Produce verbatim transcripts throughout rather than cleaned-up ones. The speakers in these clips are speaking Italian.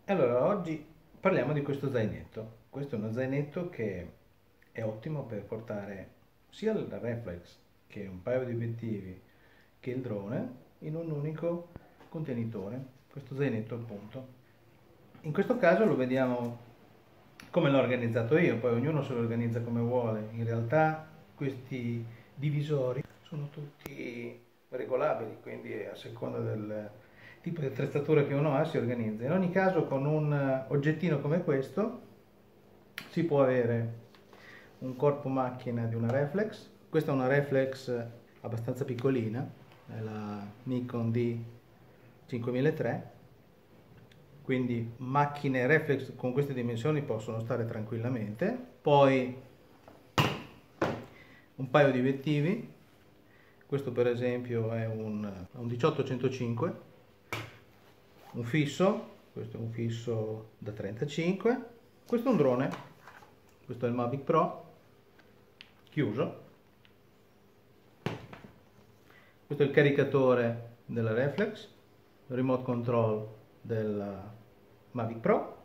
Allora, oggi parliamo di questo zainetto. Questo è uno zainetto che è ottimo per portare sia il reflex che un paio di obiettivi che il drone in un unico contenitore. Questo zainetto appunto. In questo caso lo vediamo come l'ho organizzato io, poi ognuno se lo organizza come vuole. In realtà questi divisori sono tutti regolabili, quindi a seconda del tipo di attrezzatura che uno ha si organizza. In ogni caso con un oggettino come questo si può avere un corpo macchina di una reflex. Questa è una reflex abbastanza piccolina, è la Nikon D cinquemilatré, quindi macchine reflex con queste dimensioni possono stare tranquillamente. Poi un paio di obiettivi, questo per esempio è un, un diciotto centocinque, un fisso, questo è un fisso da trentacinque, questo è un drone, questo è il Mavic Pro chiuso, questo è il caricatore della reflex, il remote control del Mavic Pro,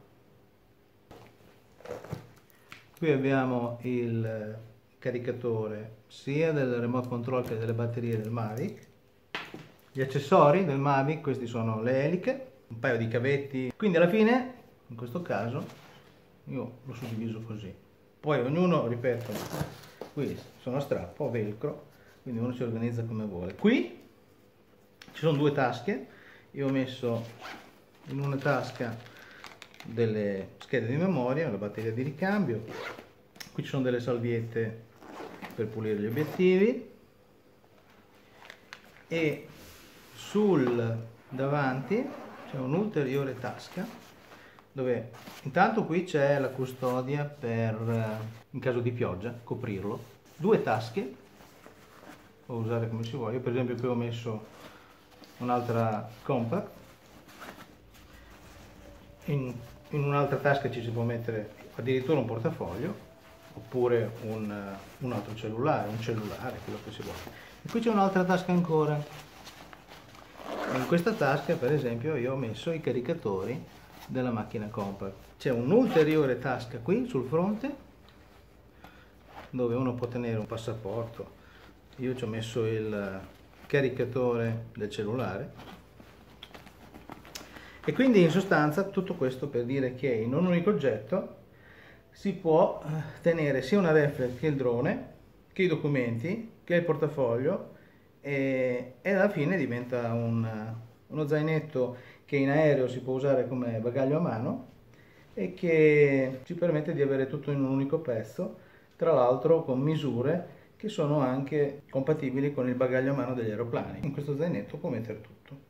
qui abbiamo il caricatore sia del remote control che delle batterie del Mavic, gli accessori del Mavic, questi sono le eliche, un paio di cavetti, quindi alla fine in questo caso io l'ho suddiviso così, poi ognuno, ripeto, qui sono a strappo, velcro, quindi uno si organizza come vuole. Qui ci sono due tasche, io ho messo in una tasca delle schede di memoria, la batteria di ricambio, qui ci sono delle salviette per pulire gli obiettivi e sul davanti c'è un'ulteriore tasca dove intanto qui c'è la custodia per in caso di pioggia coprirlo, due tasche, può usare come si vuole. Io per esempio qui ho messo un'altra compact, in, in un'altra tasca ci si può mettere addirittura un portafoglio oppure un, un altro cellulare, un cellulare, quello che si vuole. E qui c'è un'altra tasca ancora. In questa tasca per esempio io ho messo i caricatori della macchina compact. C'è un'ulteriore tasca qui sul fronte dove uno può tenere un passaporto. Io ci ho messo il caricatore del cellulare e quindi in sostanza tutto questo per dire che in un unico oggetto si può tenere sia una reflex che il drone, che i documenti, che il portafoglio e, e alla fine diventa un, uno zainetto che in aereo si può usare come bagaglio a mano e che ci permette di avere tutto in un unico pezzo, tra l'altro con misure che sono anche compatibili con il bagaglio a mano degli aeroplani. In questo zainetto può mettere tutto.